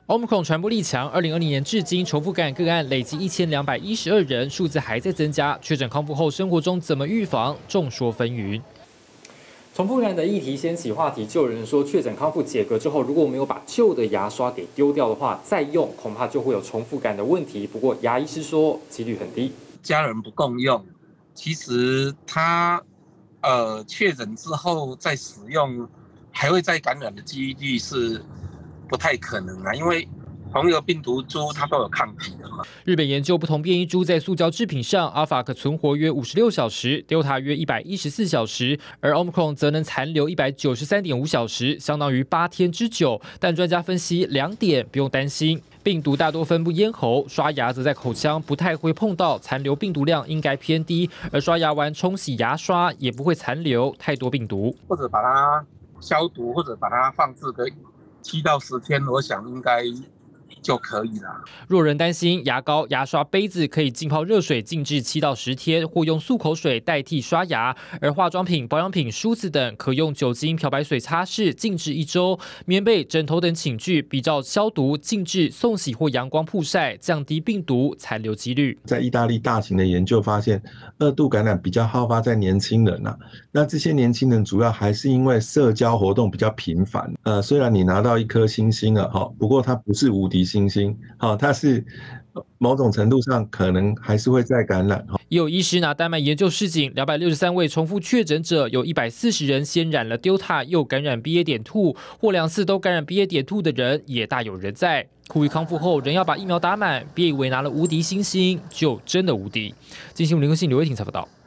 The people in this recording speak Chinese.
Omicron 传播力强，2020年至今重复感染个案累计1212人，数字还在增加。确诊康复后，生活中怎么预防？众说纷纭。重复感染的议题掀起话题，就有人说，确诊康复解隔之后，如果没有把旧的牙刷给丢掉的话，再用恐怕就会有重复感的问题。不过牙医师说，几率很低。 家人不共用，其实他确诊之后再使用，还会再感染的几率是不太可能啊，因为同一个病毒株它都有抗体的嘛。 日本研究不同变异株在塑胶制品上，阿尔法可存活约56小时，Delta 约114小时，而 Omicron 则能残留193.5小时，相当于8天之久。但专家分析2点，不用担心。病毒大多分布咽喉，刷牙则在口腔，不太会碰到，残留病毒量应该偏低。而刷牙完冲洗牙刷也不会残留太多病毒， 或者把它消毒，或者把它放置个7到10天，我想应该就可以了。 若人担心牙膏、牙刷、杯子可以浸泡热水静置7到10天，或用漱口水代替刷牙；而化妆品、保养品、梳子等可用酒精漂白水擦拭，静置1周。棉被、枕头等寝具比照消毒、静置、送洗或阳光曝晒，降低病毒残留几率。 在意大利大型的研究发现，2度感染比较好发在年轻人啊。那这些年轻人主要还是因为社交活动比较频繁。虽然你拿到1颗星星了，不过它不是无敌星星，它是某种程度上可能还是会再感染。 也有医师拿丹麦研究示警，263位重复确诊者，有140人先染了 Delta， 又感染 BA.2， 或2次都感染 BA.2 的人也大有人在。呼吁康复后人要把疫苗打满，别以为拿了无敌星星就真的无敌。金新闻联合信刘伟霆才报道。